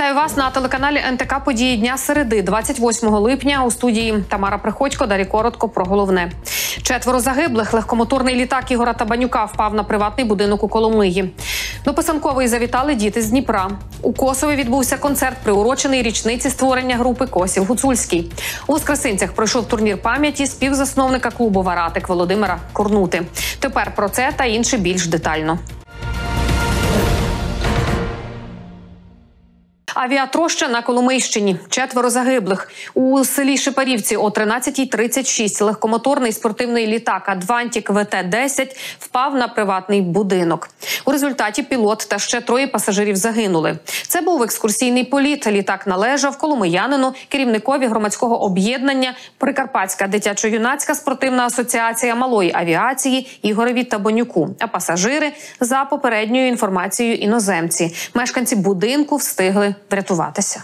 Вітаю вас на телеканалі НТК «Події дня середи» 28 липня. У студії Тамара Приходько. Далі коротко про головне. 4 загиблих. Легкомоторний літак Ігора Табанюка впав на приватний будинок у Коломиї. До Писанкової завітали діти з Дніпра. У Косові відбувся концерт, приурочений річниці створення групи «Косів Гуцульський». У Воскресинцях пройшов турнір пам'яті співзасновника клубу «Варатик» Володимира Корнути. Тепер про це та інше більш детально. Авіатроща на Коломийщині. 4 загиблих. У селі Шепарівці о 13:36 легкомоторний спортивний літак «Адвантік ВТ-10» впав на приватний будинок. У результаті пілот та ще 3 пасажирів загинули. Це був екскурсійний політ. Літак належав коломиянину, керівникові громадського об'єднання «Прикарпатська дитячо-юнацька спортивна асоціація малої авіації» Ігорові Табанюку. А пасажири, за попередньою інформацією, іноземці. Мешканці будинку встигли врятуватися.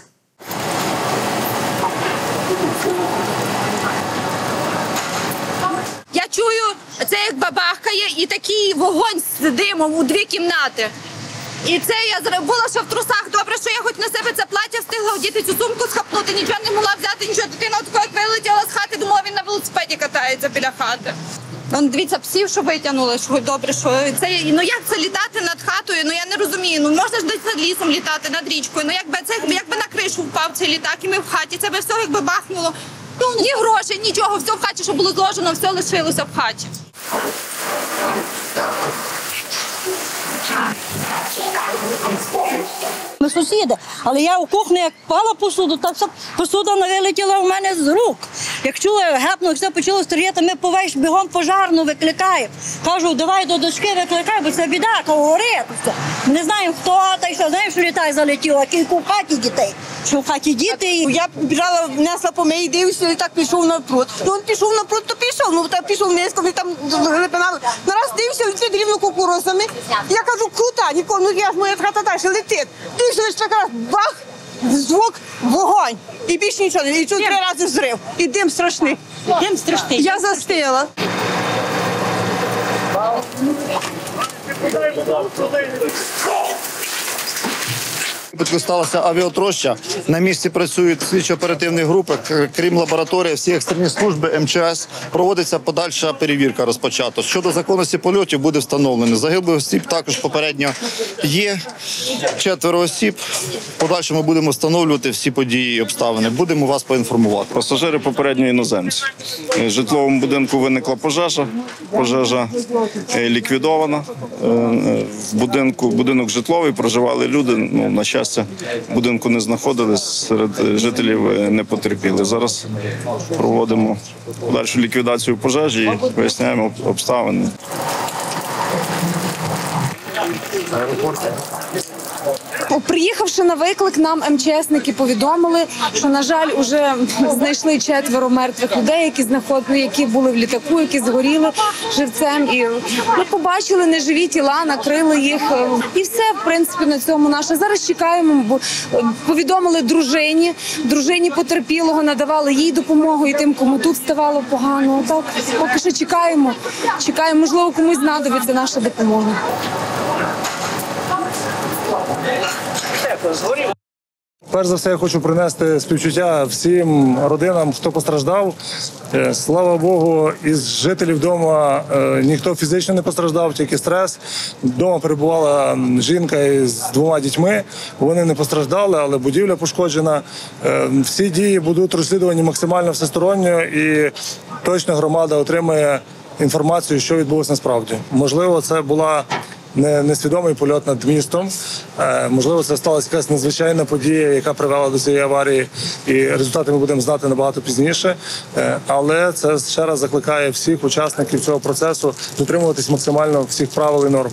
Я чую, це як бабахкає і такий вогонь з димом у 2 кімнати. І це я зробила, що в трусах. Добре, що я хоч на себе це плаття встигла одіти, цю сумку схапнути, нічого не могла взяти, нічого. Дитина от як вилетіла з хати, думала, він на велосипеді катається біля хати. Вон, дивіться, псів, що витягнули, що добре, що це, ну як це літати над хатою, ну я не розумію, ну можна ж десь над лісом літати, над річкою, ну якби на кришу впав цей літак і ми в хаті, це би все якби бахнуло, ну ні грошей, нічого, все в хаті, що було зложено, все лишилося в хаті. Ми сусіди, але я у кухні, як пала посуду, так вся посуда вилетіла в мене з рук. Як чула, гепнуло, все почало стріляти, ми повесь бігом пожарну викликаємо. Кажу, давай до дочки викликай, бо це біда, говорить. Не знаємо, хто, та й що, знаємо, що літак залетіло, а кілька в хаті дітей. Що в хаті діти. Я біжала, внесла по мені, дивився, і так пішов напруд. Ну, він пішов напруд, то пішов, ну, так пішов низько, він там глибинали. Нараз дивився, летить рівно кукурузами. Я кажу, крута, нікого, ну я ж моя хата далі летить. Дивився, лише так раз, бах, звук, вогонь. І більше нічого, і чуть 3 рази взрив. І дим страшний. Дим страшний. Я застила. Сталася авіатроща. На місці працюють слідчо-оперативні групи, крім лабораторії, всі екстрені служби МЧС. Проводиться подальша перевірка розпочата. Щодо законності польотів буде встановлено. Загиблих осіб також попередньо є. 4 осіб. В подальшому будемо встановлювати всі події і обставини. Будемо вас поінформувати. Пасажири попередньо іноземці. В житловому будинку виникла пожежа. Пожежа ліквідована. В будинок житловий, проживали люди. Ну, на щастя, в будинку не знаходились, серед жителів не потерпіли. Зараз проводимо подальшу ліквідацію пожежі і виясняємо обставини. Приїхавши на виклик, нам МЧСники повідомили, що, на жаль, вже знайшли 4 мертвих людей, які були в літаку, які згоріли живцем. І ми побачили неживі тіла, накрили їх. І все, в принципі, на цьому наше. Зараз чекаємо, бо повідомили дружині потерпілого, надавали їй допомогу і тим, кому тут ставало погано. Так, поки що чекаємо, можливо, комусь знадобиться наша допомога. Перш за все, я хочу принести співчуття всім родинам, хто постраждав. Слава Богу, із жителів дому ніхто фізично не постраждав, тільки стрес. Вдома перебувала жінка із 2 дітьми. Вони не постраждали, але будівля пошкоджена. Всі дії будуть розслідувані максимально всесторонньо і точно громада отримає інформацію, що відбулося насправді. Можливо, це була несвідомий польот над містом. Можливо, це сталася якась надзвичайна подія, яка привела до цієї аварії, і результати ми будемо знати набагато пізніше. Але це ще раз закликає всіх учасників цього процесу дотримуватись максимально всіх правил і норм.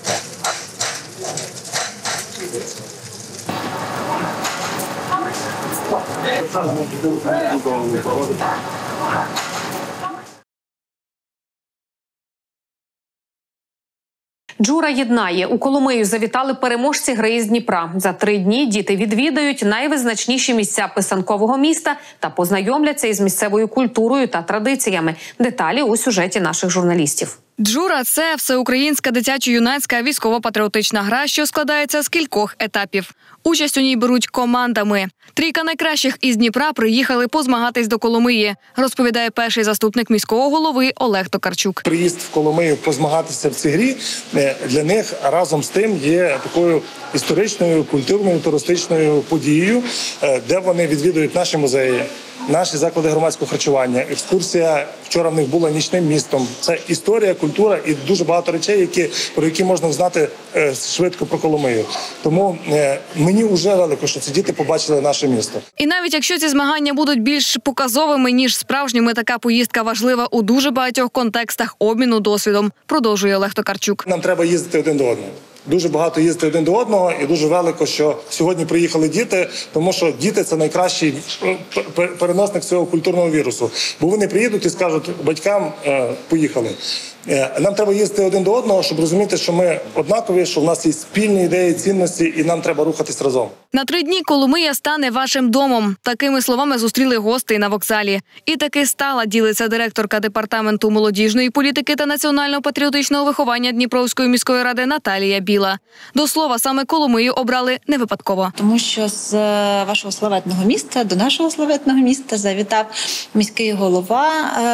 Джура єднає. У Коломию завітали переможці гри із Дніпра. За 3 дні діти відвідають найвизначніші місця писанкового міста та познайомляться із місцевою культурою та традиціями. Деталі у сюжеті наших журналістів. Джура – це всеукраїнська дитячо-юнацька військово-патріотична гра, що складається з кількох етапів. Участь у ній беруть командами. Трійка найкращих із Дніпра приїхали позмагатись до Коломиї, розповідає перший заступник міського голови Олег Токарчук. Приїзд в Коломию позмагатися в цій грі для них разом з тим є такою історичною, культурною, туристичною подією, де вони відвідують наші музеї, наші заклади громадського харчування. Екскурсія вчора в них була нічним містом. Це історія, культура і дуже багато речей, про які можна знати швидко про Коломию. Тому мені вже велико, що ці діти побачили наше місто. І навіть якщо ці змагання будуть більш показовими, ніж справжніми, така поїздка важлива у дуже багатьох контекстах обміну досвідом, продовжує Олег Токарчук. Нам треба їздити один до одного. Дуже багато їздити один до одного і дуже велико, що сьогодні приїхали діти, тому що діти – це найкращий переносник цього культурного вірусу. Бо вони приїдуть і скажуть батькам «поїхали». Нам треба їздити один до одного, щоб розуміти, що ми однакові, що в нас є спільні ідеї, цінності, і нам треба рухатись разом. На 3 дні Коломия стане вашим домом. Такими словами зустріли гостей на вокзалі. І таки стала, ділиться директорка департаменту молодіжної політики та національно-патріотичного виховання Дніпровської міської ради Наталія Біла. До слова, саме Коломию обрали не випадково. Тому що з вашого славетного міста до нашого славетного міста завітав міський голова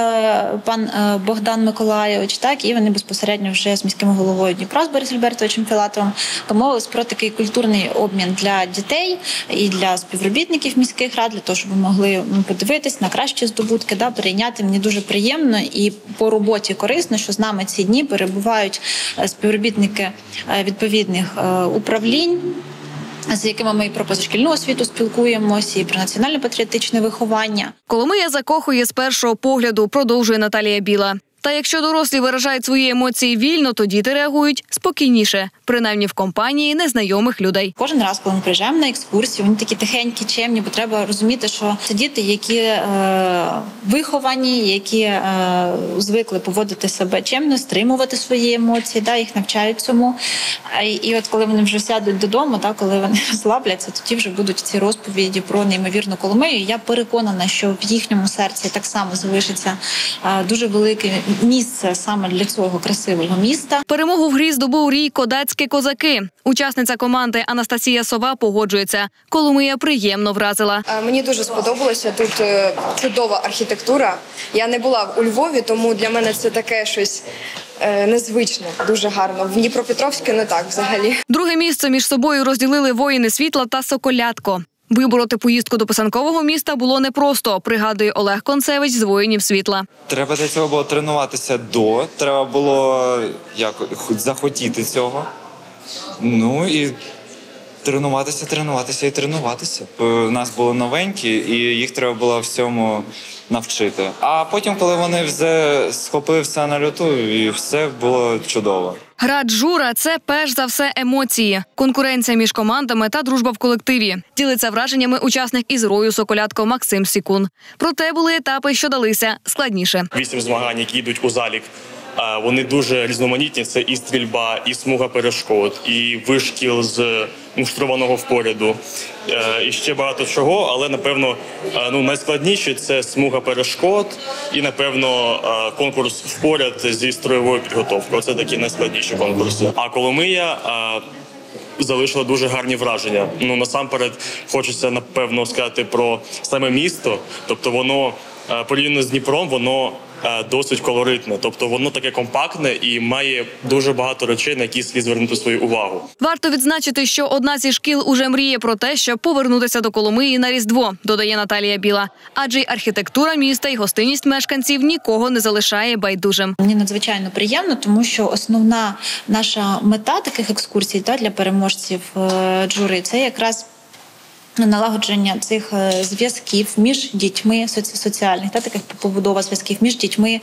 пан Богдан Миколайович. Так, і вони безпосередньо вже з міським головою Дніпра, з Борисом Альбертовичем Філатовим, домовились про такий культурний обмін для дітей і для співробітників міських рад, для того, щоб ми могли подивитись на кращі здобутки, перейняти. Мені дуже приємно і по роботі корисно, що з нами ці дні перебувають співробітники відповідних управлінь, з якими ми і про позашкільну освіту спілкуємося, і про національно-патріотичне виховання. Коломия закохує з першого погляду, продовжує Наталія Біла. Та якщо дорослі виражають свої емоції вільно, то діти реагують спокійніше, принаймні в компанії незнайомих людей. Кожен раз, коли ми приїжджаємо на екскурсію, вони такі тихенькі, чемні, бо треба розуміти, що це діти, які виховані, які звикли поводити себе чемно, стримувати свої емоції, їх навчають цьому. І от коли вони вже сядуть додому, коли вони розслабляться, тоді вже будуть ці розповіді про неймовірну Коломию. Я переконана, що в їхньому серці так само залишиться дуже велике місце саме для цього красивого міста. Перемогу в грі здобув рій «Кодацькі козаки». Учасниця команди Анастасія Сова погоджується. Коломия приємно вразила. Мені дуже сподобалося. Тут чудова архітектура. Я не була у Львові, тому для мене це таке щось незвичне, дуже гарно. В Дніпропетровську не так взагалі. Друге місце між собою розділили «Воїни світла» та «Соколятко». Вибороти поїздку до писанкового міста було непросто, пригадує Олег Концевич з «Воїнів світла». Треба для цього було тренуватися треба було захотіти цього. Ну і тренуватися. У нас були новенькі, і їх треба було всьому навчити. А потім, коли вони схопили все на люту, і все було чудово. Гра «Джура» – це перш за все емоції, конкуренція між командами та дружба в колективі. Ділиться враженнями учасник із рою «Соколятко» Максим Сікун. Проте були етапи, що далися складніше. 8 змагань, які йдуть у залік, вони дуже різноманітні. Це і стрільба, і смуга перешкод, і вишкіл з муштрованого впоряду, і ще багато чого, але, напевно, найскладніше – це смуга перешкод і, напевно, конкурс впоряд зі строєвою підготовкою. Це такі найскладніші конкурси. А Коломия залишила дуже гарні враження. Насамперед, хочеться, напевно, сказати про саме місто. Тобто воно, порівняно з Дніпром, воно досить колоритне. Тобто воно таке компактне і має дуже багато речей, на які слід звернути свою увагу. Варто відзначити, що одна зі шкіл уже мріє про те, щоб повернутися до Коломиї на Різдво, додає Наталія Біла. Адже й архітектура міста, і гостинність мешканців нікого не залишає байдужим. Мені надзвичайно приємно, тому що основна наша мета таких екскурсій для переможців джури – це якраз налагодження цих зв'язків між дітьми, соціальних, таких побудова зв'язків між дітьми,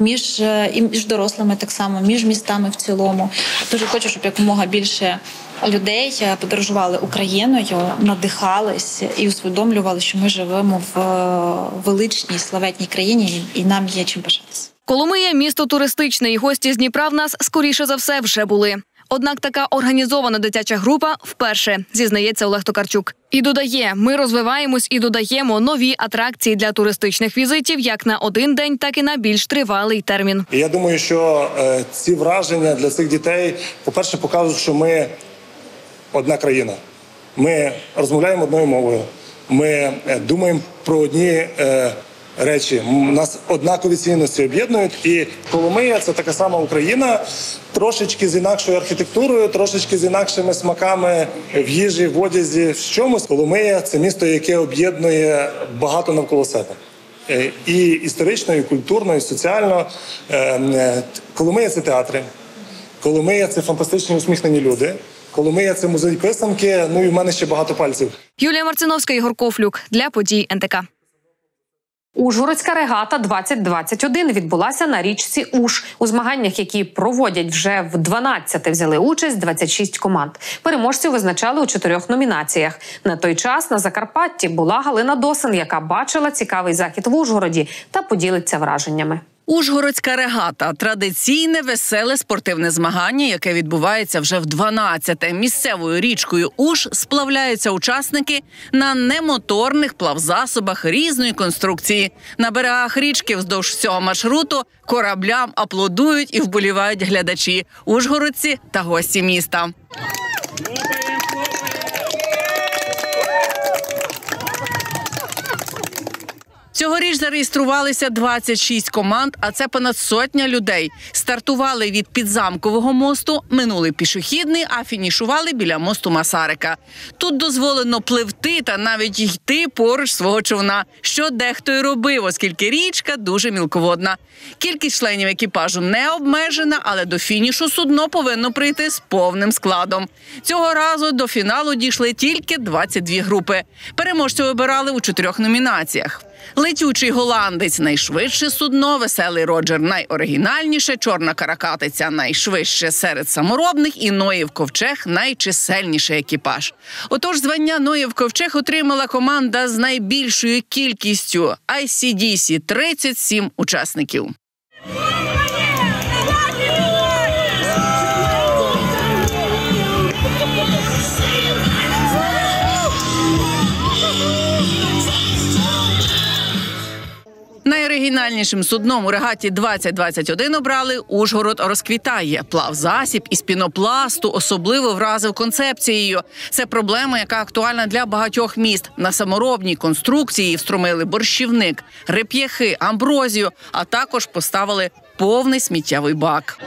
між дорослими так само, між містами в цілому. Дуже хочу, щоб якомога більше людей подорожували Україною, надихались і усвідомлювали, що ми живемо в величній, славетній країні і нам є чим пишатися. Коломия – місто туристичне, і гості з Дніпра в нас, скоріше за все, вже були. Однак така організована дитяча група вперше, зізнається Олег Токарчук. І додає, ми розвиваємось і додаємо нові атракції для туристичних візитів як на один день, так і на більш тривалий термін. І я думаю, що ці враження для цих дітей, по-перше, показують, що ми одна країна. Ми розмовляємо одною мовою, ми думаємо про одні речі. Нас однакові цінності об'єднують. І Коломия – це така сама Україна, трошечки з інакшою архітектурою, трошечки з інакшими смаками в їжі, в одязі, в чомусь. Коломия – це місто, яке об'єднує багато навколо себе. І історично, і культурно, і соціально. Коломия – це театри. Коломия – це фантастичні усміхнені люди. Коломия – це музей писанки, ну і в мене ще багато пальців. Юлія Марциновська, Ігор Кофлюк. Для подій НТК. Ужгородська регата 2021 відбулася на річці Уж. У змаганнях, які проводять вже в 12-те, взяли участь 26 команд. Переможців визначали у 4 номінаціях. На той час на Закарпатті була Галина Досин, яка бачила цікавий захід в Ужгороді та поділиться враженнями. Ужгородська регата – традиційне веселе спортивне змагання, яке відбувається вже в 12-те. Місцевою річкою Уж сплавляються учасники на немоторних плавзасобах різної конструкції. На берегах річки вздовж всього маршруту кораблям аплодують і вболівають глядачі, ужгородці та гості міста. Цьогоріч зареєструвалися 26 команд, а це понад сотня людей. Стартували від Підзамкового мосту, минули пішохідний, а фінішували біля мосту Масарика. Тут дозволено пливти та навіть йти поруч свого човна, що дехто й робив, оскільки річка дуже мілководна. Кількість членів екіпажу не обмежена, але до фінішу судно повинно прийти з повним складом. Цього разу до фіналу дійшли тільки 22 групи. Переможців обирали у 4 номінаціях. Летючий голландець – найшвидше судно, веселий Роджер – найоригінальніше, чорна каракатиця – найшвидше серед саморобних і Ноїв ковчег – найчисельніший екіпаж. Отож, звання Ноїв ковчег отримала команда з найбільшою кількістю – ICDC – 37 учасників. Найоригінальнішим судном у регаті 2021 обрали «Ужгород розквітає». Плавзасіб із пінопласту особливо вразив концепцією. Це проблема, яка актуальна для багатьох міст. На саморобній конструкції встромили борщівник, реп'яхи, амброзію, а також поставили повний сміттєвий бак.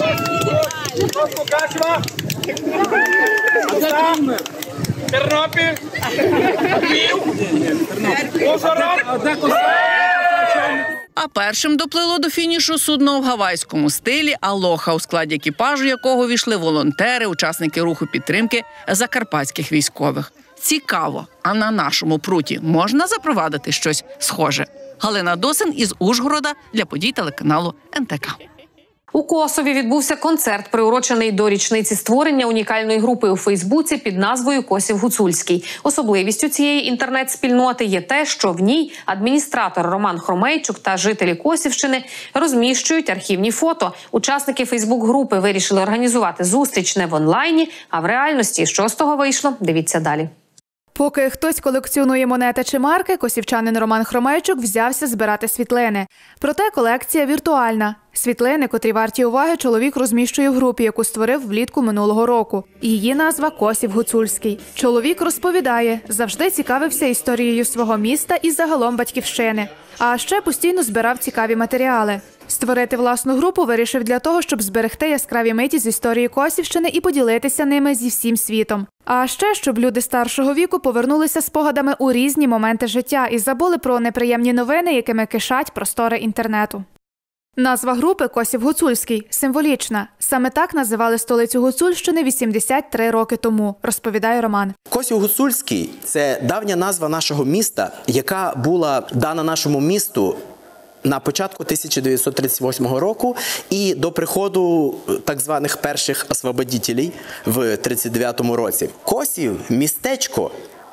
А першим доплило до фінішу судно в гавайському стилі «Алоха», у складі екіпажу якого війшли волонтери, учасники руху підтримки закарпатських військових. Цікаво, а на нашому пруті можна запровадити щось схоже? Галина Досин із Ужгорода для подій телеканалу НТК. У Косові відбувся концерт, приурочений до річниці створення унікальної групи у Фейсбуці під назвою «Косів Гуцульський». Особливістю цієї інтернет-спільноти є те, що в ній адміністратор Роман Хромейчук та жителі Косівщини розміщують архівні фото. Учасники Фейсбук-групи вирішили організувати зустріч не в онлайні, а в реальності. Що з того вийшло? Дивіться далі. Поки хтось колекціонує монети чи марки, косівчанин Роман Хромейчук взявся збирати світлини. Проте колекція віртуальна. Світлини, котрі варті уваги, чоловік розміщує в групі, яку створив влітку минулого року. Її назва «Косів Гуцульський». Чоловік розповідає, завжди цікавився історією свого міста і загалом батьківщини. А ще постійно збирав цікаві матеріали. Створити власну групу вирішив для того, щоб зберегти яскраві миті з історії Косівщини і поділитися ними зі всім світом. А ще, щоб люди старшого віку повернулися спогадами у різні моменти життя і забули про неприємні новини, якими кишать простори інтернету. Назва групи «Косів Гуцульський» символічна. Саме так називали столицю Гуцульщини 83 роки тому, розповідає Роман. Косів Гуцульський – це давня назва нашого міста, яка була дана нашому місту на початку 1938 року і до приходу так званих перших освободітелів в 1939 році. Косів – містечко,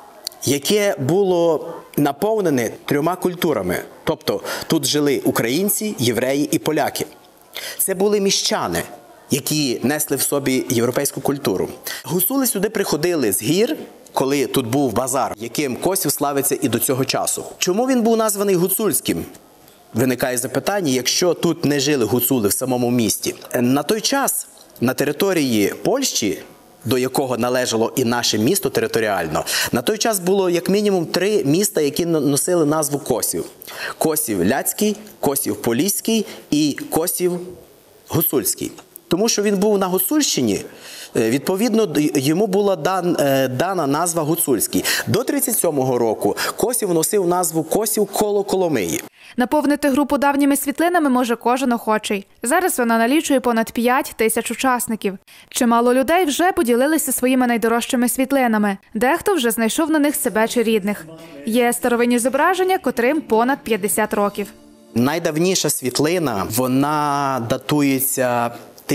яке було наповнене 3 культурами. Тобто тут жили українці, євреї і поляки. Це були міщани, які несли в собі європейську культуру. Гуцули сюди приходили з гір, коли тут був базар, яким Косів славиться і до цього часу. Чому він був названий Гуцульським? Виникає запитання, якщо тут не жили гуцули в самому місті. На той час на території Польщі до якого належало і наше місто територіально, на той час було як мінімум 3 міста, які носили назву Косів. Косів-Ляцький, Косів-Поліський і Косів-Гуцульський. Тому що він був на Гуцульщині, відповідно, йому була дана назва Гуцульський. До 1937 року Косів носив назву Косів коло Коломиї. Наповнити групу давніми світлинами може кожен охочий. Зараз вона налічує понад 5 тисяч учасників. Чимало людей вже поділилися своїми найдорожчими світлинами. Дехто вже знайшов на них себе чи рідних. Є старовинні зображення, котрим понад 50 років. Найдавніша світлина, вона датується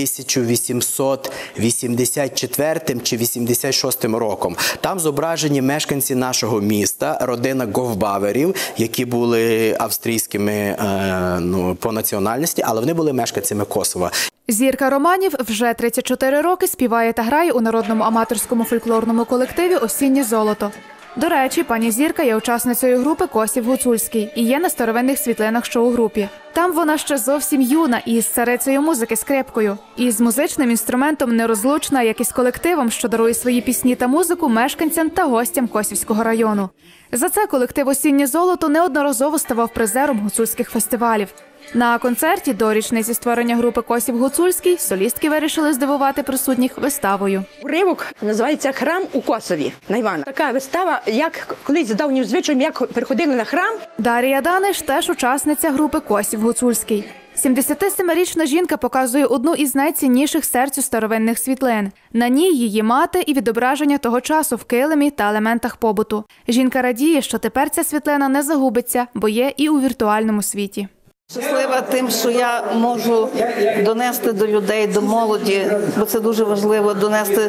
1884 чи 86 роком. Там зображені мешканці нашого міста, родина Говбаверів, які були австрійськими по національності, але вони були мешканцями Косова. Зірка Романів вже 34 роки співає та грає у народному аматорському фольклорному колективі «Осіннє золото». До речі, пані Зірка є учасницею групи «Косів-Гуцульський» і є на старовинних світлинах, що у групі. Там вона ще зовсім юна і з царицею музики скрипкою. І з музичним інструментом нерозлучна, як і з колективом, що дарує свої пісні та музику мешканцям та гостям Косівського району. За це колектив «Осіннє золото» неодноразово ставав призером гуцульських фестивалів. На концерті до річниці створення групи «Косів-Гуцульський» солістки вирішили здивувати присутніх виставою. Уривок називається «Храм у Косові» на Івана. Така вистава, як колись за давнім звичаєм, як приходили на храм. Дар'я Даниш теж учасниця групи «Косів-Гуцульський». 77-річна жінка показує одну із найцінніших серцю старовинних світлин. На ній її мати і відображення того часу в килимі та елементах побуту. Жінка радіє, що тепер ця світлина не загубиться, бо є і у віртуальному світі. Щаслива тим, що я можу донести до людей, до молоді, бо це дуже важливо, донести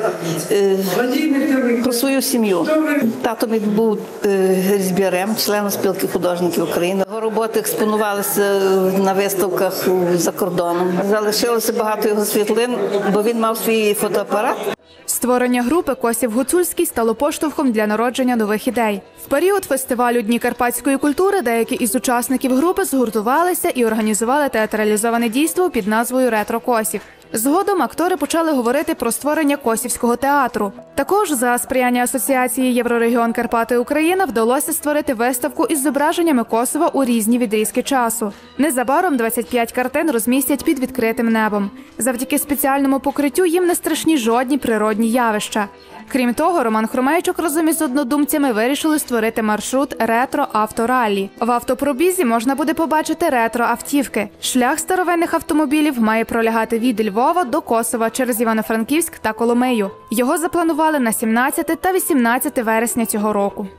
про свою сім'ю. Тато мій був різьбярем, членом спілки художників України. Його роботи експонувалися на виставках за кордоном. Залишилося багато його світлин, бо він мав свій фотоапарат. Створення групи «Косів-Гуцульський» стало поштовхом для народження нових ідей. В період фестивалю «Дні карпатської культури» деякі із учасників групи згуртувалися і організували театралізоване дійство під назвою «Ретро Косів». Згодом актори почали говорити про створення Косівського театру. Також за сприяння Асоціації «Єврорегіон Карпати Україна» вдалося створити виставку із зображеннями Косова у різні відрізки часу. Незабаром 25 картин розмістять під відкритим небом. Завдяки спеціальному покриттю їм не страшні жодні природні явища. Крім того, Роман Хромейчук разом із однодумцями вирішили створити маршрут ретро-автораллі. В автопробізі можна буде побачити ретро-автівки. Шлях старовинних автомобілів має пролягати від Львова до Косова через Івано-Франківськ та Коломию. Його запланували на 17 та 18 вересня цього року.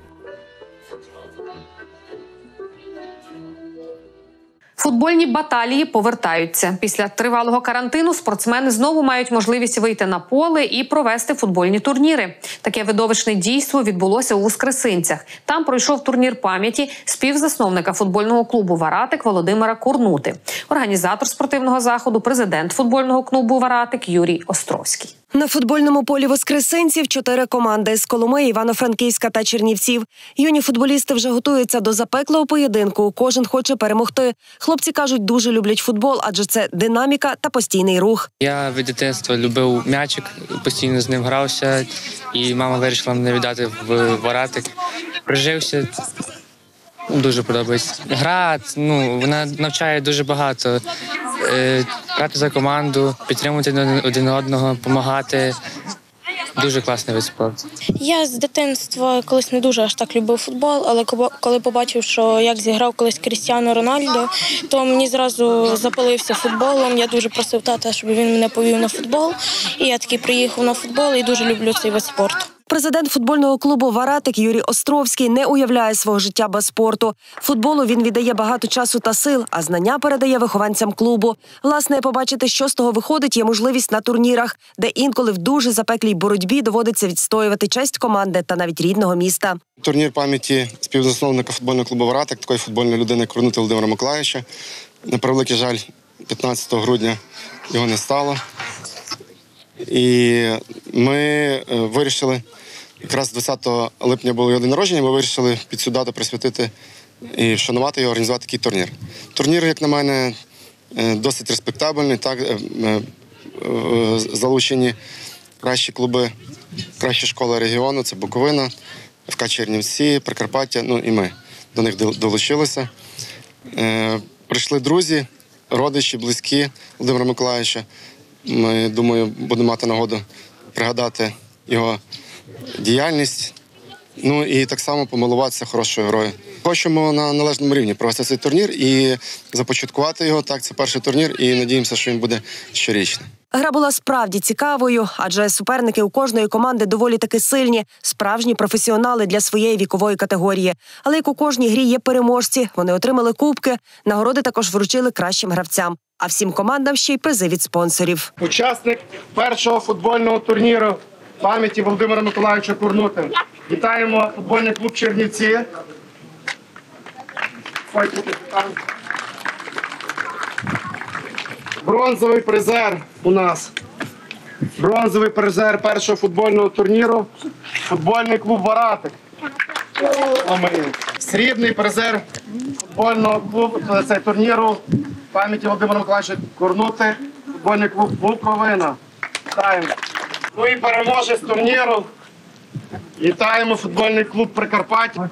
Футбольні баталії повертаються. Після тривалого карантину спортсмени знову мають можливість вийти на поле і провести футбольні турніри. Таке видовищне дійство відбулося у Воскресинцях. Там пройшов турнір пам'яті співзасновника футбольного клубу «Варатик» Володимира Курнути. Організатор спортивного заходу – президент футбольного клубу «Варатик» Юрій Островський. На футбольному полі Воскресинців 4 команди з Коломиї, Івано-Франківська та Чернівців. Юні футболісти вже готуються до запеклого поєдинку. Кожен хоче перемогти. Хлопці кажуть, дуже люблять футбол, адже це динаміка та постійний рух. Я від дитинства любив м'ячик, постійно з ним грався, і мама вирішила мене віддати в «Варатик». Прижився, дуже подобається. Гра, вона навчає дуже багато. Грати за команду, підтримувати один одного, допомагати. Дуже класний вид спорту. Я з дитинства колись не дуже аж так любив футбол, але коли побачив, що як зіграв колись Крістіану Рональдо, то мені зразу запалився футболом. Я дуже просив тата, щоб він мене повів на футбол. І я таки приїхав на футбол і дуже люблю цей вид спорту. Президент футбольного клубу «Варатик» Юрій Островський не уявляє свого життя без спорту. Футболу він віддає багато часу та сил, а знання передає вихованцям клубу. Власне, побачити, що з того виходить, є можливість на турнірах, де інколи в дуже запеклій боротьбі доводиться відстоювати честь команди та навіть рідного міста. Турнір пам'яті співзасновника футбольного клубу «Варатик», такої футбольної людини Курнути Володимира Миколайовича. На превеликий жаль, 15 грудня його не стало. І ми вирішили, якраз 20 липня було його день народження, ми вирішили під цю дату присвятити і вшанувати його, організувати такий турнір. Турнір, як на мене, досить респектабельний, так, залучені кращі клуби, кращі школи регіону – це Буковина, ФК Чернівці, Прикарпаття, ну і ми до них долучилися. Прийшли друзі, родичі, близькі Володимира Миколайовича. Ми, думаю, будемо мати нагоду пригадати його діяльність, ну і так само помилуватися хорошою грою. Хочемо на належному рівні провести цей турнір і започаткувати його. Так, це перший турнір і надіємося, що він буде щорічний. Гра була справді цікавою, адже суперники у кожної команди доволі таки сильні, справжні професіонали для своєї вікової категорії. Але як у кожній грі є переможці, вони отримали кубки, нагороди також вручили кращим гравцям. А всім командам ще й призи від спонсорів. Учасник першого футбольного турніру пам'яті Володимира Миколайовича Курнути. Вітаємо футбольний клуб Чернівці. Бронзовий призер у нас. Бронзовий призер першого футбольного турніру. Футбольний клуб «Варатик». Срібний призер футбольного клубу цей турніру пам'яті Володимира Миколайовича Курнути. Футбольний клуб «Буковина». Вітаємо. Ну і переможець турніру. Вітаємо футбольний клуб «Прикарпаття».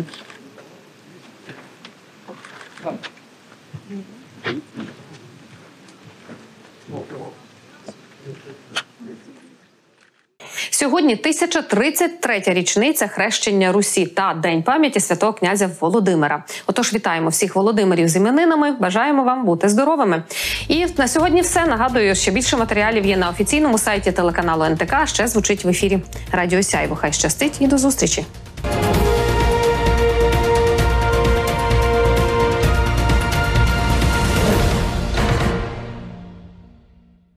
Сьогодні 1033-я річниця хрещення Русі та День пам'яті святого князя Володимира. Отож, вітаємо всіх Володимирів з іменинами, бажаємо вам бути здоровими. І на сьогодні все. Нагадую, що більше матеріалів є на офіційному сайті телеканалу НТК, ще звучить в ефірі Радіо Сяйво. Хай щастить і до зустрічі!